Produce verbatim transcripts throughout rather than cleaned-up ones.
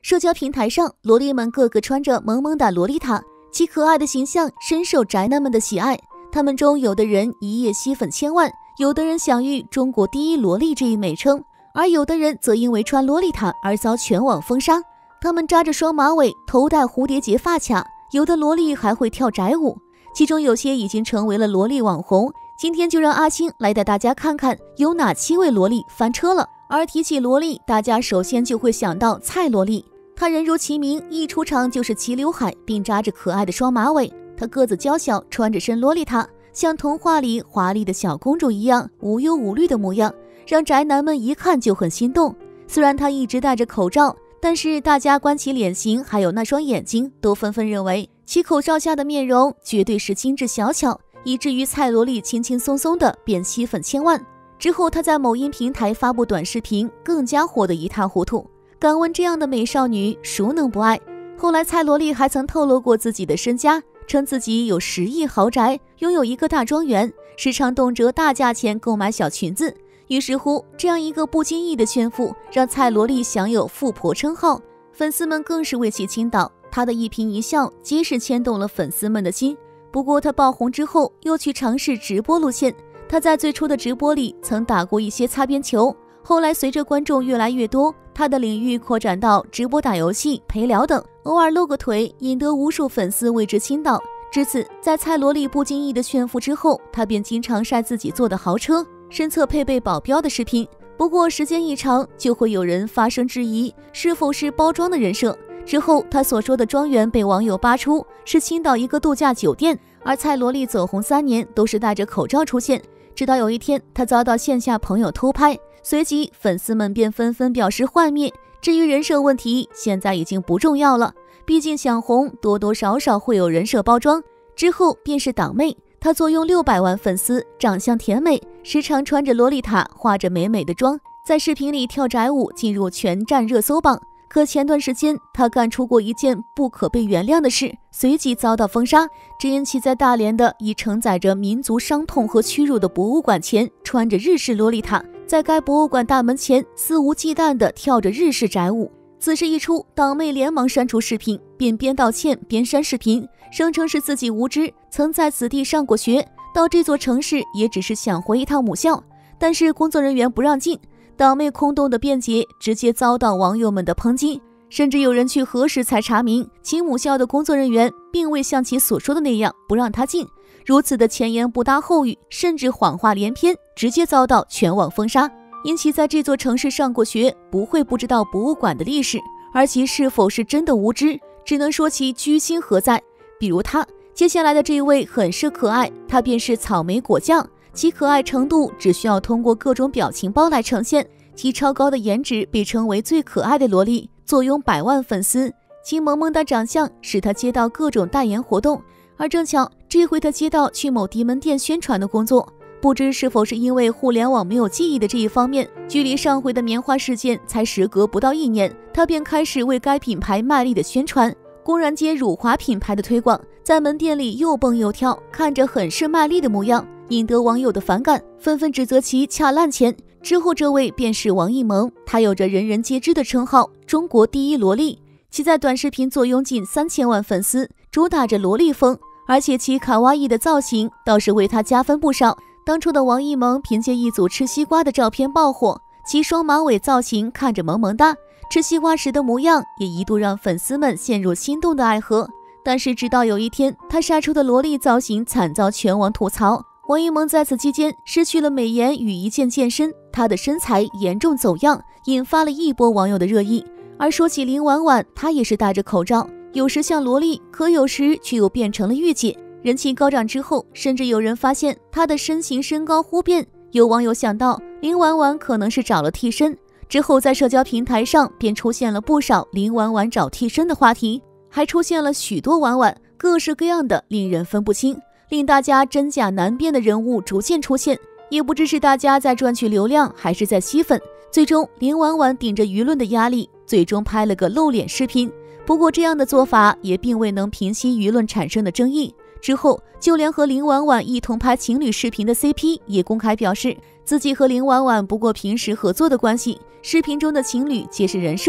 社交平台上，萝莉们个个穿着萌萌哒萝莉塔，其可爱的形象深受宅男们的喜爱。他们中有的人一夜吸粉千万，有的人享誉中国第一萝莉这一美称，而有的人则因为穿萝莉塔而遭全网封杀。他们扎着双马尾，头戴蝴蝶结发卡，有的萝莉还会跳宅舞，其中有些已经成为了萝莉网红。今天就让阿星来带大家看看有哪七位萝莉翻车了。而提起萝莉，大家首先就会想到蔡萝莉。她人如其名，一出场就是齐刘海，并扎着可爱的双马尾。她个子娇小，穿着身萝莉塔，像童话里华丽的小公主一样无忧无虑的模样，让宅男们一看就很心动。虽然她一直戴着口罩，但是大家观其脸型还有那双眼睛，都纷纷认为其口罩下的面容绝对是精致小巧，以至于蔡萝莉轻轻松松的便吸粉千万。之后她在某音平台发布短视频，更加火得一塌糊涂。敢问这样的美少女，孰能不爱？后来蔡萝莉还曾透露过自己的身家，称自己有十亿豪宅，拥有一个大庄园，时常动辄大价钱购买小裙子。于是乎，这样一个不经意的炫富，让蔡萝莉享有富婆称号，粉丝们更是为其倾倒。她的一颦一笑，皆是牵动了粉丝们的心。不过她爆红之后，又去尝试直播路线。她在最初的直播里曾打过一些擦边球，后来随着观众越来越多，她的领域扩展到直播打游戏、陪聊等，偶尔露个腿，引得无数粉丝为之倾倒。至此，在蔡萝莉不经意的炫富之后，她便经常晒自己坐的豪车，身侧配备保镖的视频。不过时间一长，就会有人发生质疑，是否是包装的人设。之后她所说的庄园被网友扒出是青岛一个度假酒店，而蔡萝莉走红三年都是戴着口罩出现。直到有一天，她遭到线下朋友偷拍，随即粉丝们便纷纷表示幻灭。至于人设问题，现在已经不重要了，毕竟想红多多少少会有人设包装。之后便是党妹，她坐拥六百万粉丝，长相甜美，时常穿着洛丽塔，化着美美的妆，在视频里跳宅舞，进入全站热搜榜。可前段时间她干出过一件不可被原谅的事，随即遭到封杀，只因其在大连的以承载着民族伤痛和屈辱的博物馆前穿着日式洛丽塔，在该博物馆大门前肆无忌惮地跳着日式宅舞。此事一出，党妹连忙删除视频，便边道歉边删视频，声称是自己无知，曾在此地上过学，到这座城市也只是想回一趟母校，但是工作人员不让进。党妹空洞的辩解直接遭到网友们的抨击，甚至有人去核实才查明，其母校的工作人员并未像其所说的那样不让她进。如此的前言不搭后语，甚至谎话连篇，直接遭到全网封杀。因其在这座城市上过学，不会不知道博物馆的历史，而其是否是真的无知，只能说其居心何在。比如她接下来的这一位很是可爱，她便是草莓果酱，其可爱程度只需要通过各种表情包来呈现。其超高的颜值被称为最可爱的萝莉，坐拥百万粉丝。其萌萌的长相使她接到各种代言活动，而正巧这回她接到去某迪门店宣传的工作。不知是否是因为互联网没有记忆的这一方面，距离上回的棉花事件才时隔不到一年，她便开始为该品牌卖力的宣传，公然接辱华品牌的推广，在门店里又蹦又跳，看着很是卖力的模样，引得网友的反感，纷纷指责其恰烂钱。之后这位便是王一萌，她有着人人皆知的称号，中国第一萝莉。其在短视频坐拥近三千万粉丝，主打着萝莉风，而且其卡哇伊的造型倒是为她加分不少。当初的王一萌凭借一组吃西瓜的照片爆火，其双马尾造型看着萌萌哒，吃西瓜时的模样也一度让粉丝们陷入心动的爱河。但是直到有一天，她晒出的萝莉造型惨遭全网吐槽。王一萌在此期间失去了美颜与一键健身，她的身材严重走样，引发了一波网友的热议。而说起林婉婉，她也是戴着口罩，有时像萝莉，可有时却又变成了御姐。人气高涨之后，甚至有人发现她的身形身高忽变，有网友想到林婉婉可能是找了替身。之后在社交平台上便出现了不少林婉婉找替身的话题，还出现了许多婉婉，各式各样的令人分不清，令大家真假难辨的人物逐渐出现，也不知是大家在赚取流量还是在吸粉。最终林婉婉顶着舆论的压力，最终拍了个露脸视频。不过这样的做法也并未能平息舆论产生的争议。之后就连和林婉婉一同拍情侣视频的 C P 也公开表示，自己和林婉婉不过平时合作的关系，视频中的情侣皆是人设。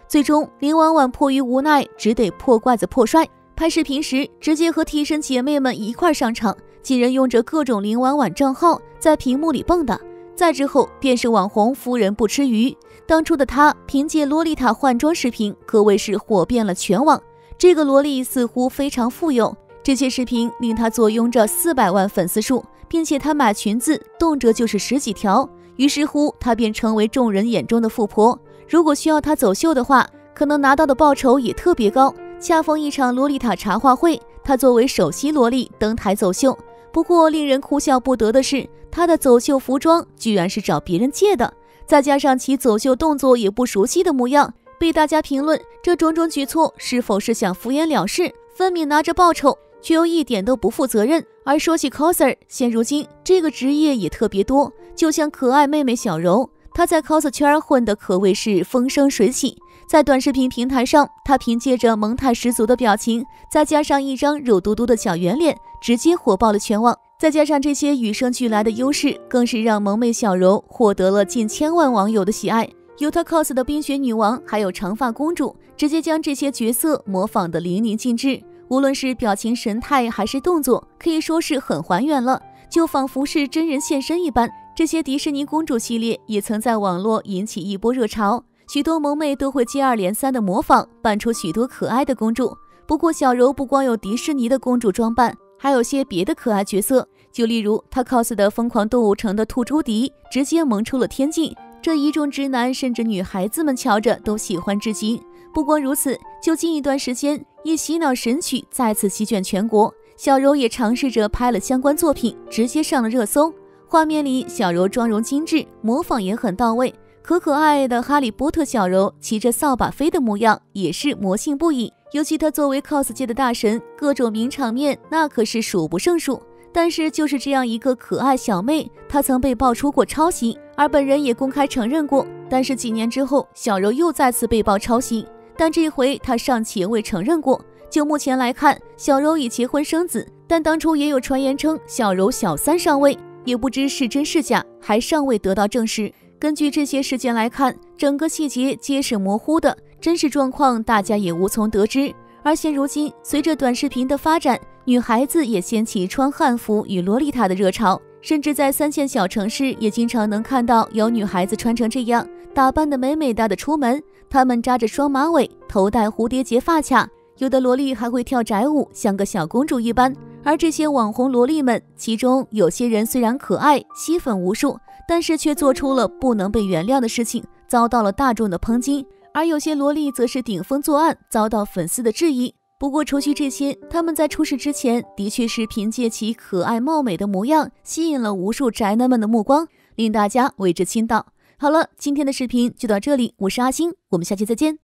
最终林婉婉迫于无奈，只得破罐子破摔。拍视频时直接和替身姐妹们一块上场，几人用着各种林婉婉账号在屏幕里蹦跶。再之后便是网红夫人不吃鱼，当初的她凭借洛丽塔换装视频可谓是火遍了全网。这个萝莉似乎非常富有，这些视频令她坐拥着四百万粉丝数，并且她买裙子动辄就是十几条，于是乎她便成为众人眼中的富婆。如果需要她走秀的话，可能拿到的报酬也特别高。恰逢一场洛丽塔茶话会，她作为首席萝莉登台走秀。不过令人哭笑不得的是，她的走秀服装居然是找别人借的，再加上其走秀动作也不熟悉的模样，被大家评论这种种举措是否是想敷衍了事，分明拿着报酬却又一点都不负责任。而说起 coser， 现如今这个职业也特别多，就像可爱妹妹小柔，她在 cos 圈混得可谓是风生水起。在短视频平台上，她凭借着萌态十足的表情，再加上一张肉嘟嘟的小圆脸，直接火爆了全网。再加上这些与生俱来的优势，更是让萌妹小柔获得了近千万网友的喜爱。由她 cos 的冰雪女王还有长发公主，直接将这些角色模仿得淋漓尽致，无论是表情神态还是动作，可以说是很还原了，就仿佛是真人现身一般。这些迪士尼公主系列也曾在网络引起一波热潮，许多萌妹都会接二连三的模仿，扮出许多可爱的公主。不过小柔不光有迪士尼的公主装扮，还有些别的可爱角色，就例如她 cos 的疯狂动物城的兔朱迪，直接萌出了天际，这一众直男甚至女孩子们瞧着都喜欢至极。不光如此，就近一段时间，一洗脑神曲再次席卷全国，小柔也尝试着拍了相关作品，直接上了热搜。画面里小柔妆容精致，模仿也很到位，可可爱爱的哈利波特小柔骑着扫把飞的模样也是魔性不已。尤其她作为 cos 界的大神，各种名场面那可是数不胜数。但是就是这样一个可爱小妹，她曾被爆出过抄袭，而本人也公开承认过。但是几年之后，小柔又再次被曝抄袭，但这回她尚且未承认过。就目前来看，小柔已结婚生子，但当初也有传言称小柔小三上位，也不知是真是假，还尚未得到证实。根据这些事件来看，整个细节皆是模糊的，真实状况大家也无从得知。而现如今，随着短视频的发展，女孩子也掀起穿汉服与洛丽塔的热潮，甚至在三线小城市也经常能看到有女孩子穿成这样，打扮得美美哒的出门。她们扎着双马尾，头戴蝴蝶结发卡，有的萝莉还会跳宅舞，像个小公主一般。而这些网红萝莉们，其中有些人虽然可爱，吸粉无数，但是却做出了不能被原谅的事情，遭到了大众的抨击。而有些萝莉则是顶风作案，遭到粉丝的质疑。不过除去这些，他们在出事之前的确是凭借其可爱貌美的模样，吸引了无数宅男们的目光，令大家为之倾倒。好了，今天的视频就到这里，我是阿星，我们下期再见。